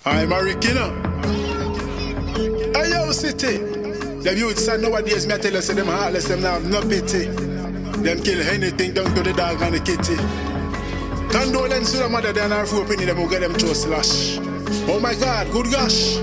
I-Maric, you know. AyO City. Them youths are nowadays, me I tell you, say them heartless, them now have no pity. Them kill anything down to the dog and the kitty. Condolence to the mother, they are not opening them who get them to a slash. Oh my God, good gosh.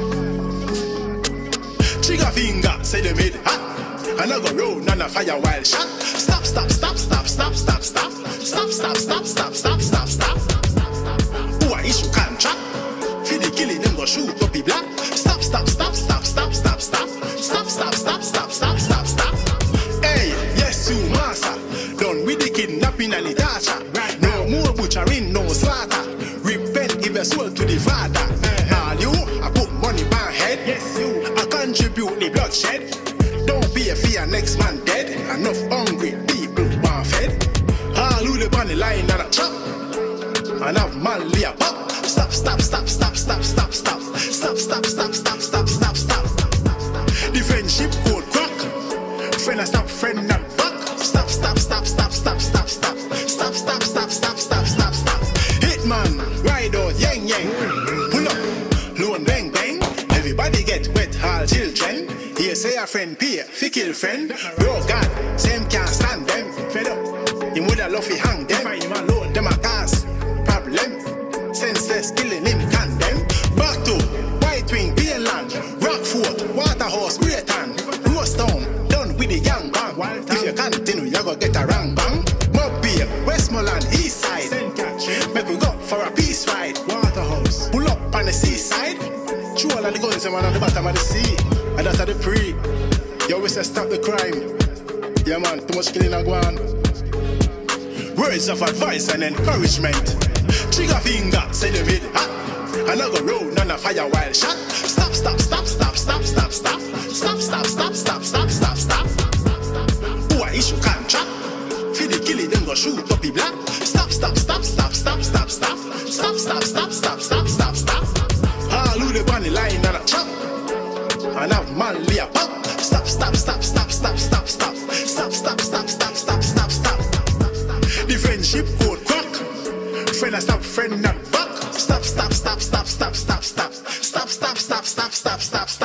Trigger finger, say them hit hot. And I go round and a fire wild shot. Stop, stop, stop, stop, stop, stop, stop. Stop, stop, stop, stop, stop, stop, stop. Who are issue contract? For the killing them go shoot up the black. Stop, stop, stop, stop, stop, stop, stop. Stop, stop, stop, stop, stop, stop, stop. Hey, yes, you master. Done with the kidnapping and the torture. No more butchering, no slaughter. Repent, give your soul to the Father. All you, I put money by head. Yes, you, I contribute the bloodshed. Don't be a fear, next man dead. Enough hungry people want fed. All who live on the line and a chop. And have man lay a pop. Stop, stop, stop, stop, stop, stop, stop. Stop, stop, stop, stop, stop, stop, stop. The friendship code crack. Friend and stop, friend and back. Stop, stop, stop, stop, stop, stop, stop. Stop, stop, stop, stop, stop, stop, stop. Hitman, ride out, yang, yang. Pull up, loan, bang, bang. Everybody get wet, all children. Here say a friend peer, fi kill friend. Bro God, same can't stand them. Fed up, him with a love fi hang them. Him alone, them a cause problem. Senseless killing him condemn. Back to White Wing, Beerland, Rockford, Waterhouse, Greaton, Rostown, done with the young bang. If you continue, you go get a wrong bang. Mobile, Westmoreland, East Side. Make we go for a peace ride. Waterhouse, pull up on the seaside. Chew all of the guns and on the bottom of the sea. And that's the pre. You always say stop the crime. Yeah man, too much killing a go on. Words of advice and encouragement. Trigger finger, say them hit hot. And I go round and a fire wild shot. Stop, stop, stop, stop, stop, stop, stop. Stop, stop, stop, stop, stop, stop, stop. Who are issue contract? For the killing them go shoot up the black. Stop, stop, stop, stop, stop, stop, stop. Stop, stop, stop, stop, stop, stop, stop. All who live on the line and a chop. And have man lay a pop. Stop, stop, stop, stop, stop, stop, stop. Stop, stop, stop, stop, stop, stop, stop. The friendship code crack. Friend and stop, friend and back. Stop, stop, stop, stop, stop, stop, stop. Stop, stop, stop, stop, stop, stop, stop.